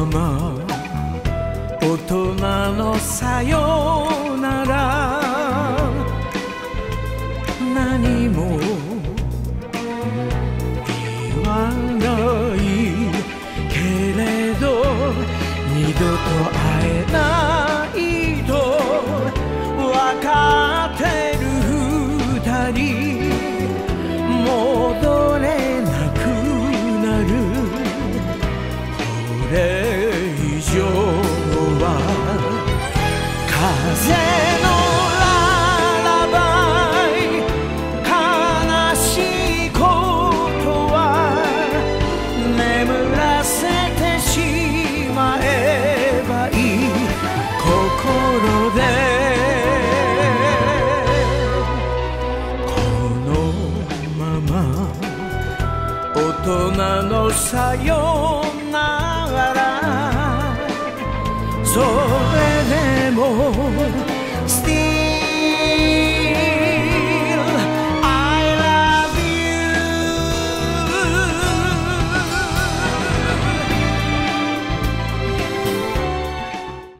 ま大人のさよなら何も言わないけれど二度と会えないと分かってる二人戻れなくなるこれ以上は風のララバイ悲しいことは眠らせてしまえばいい心でこのまま大人のさよならそれでも Still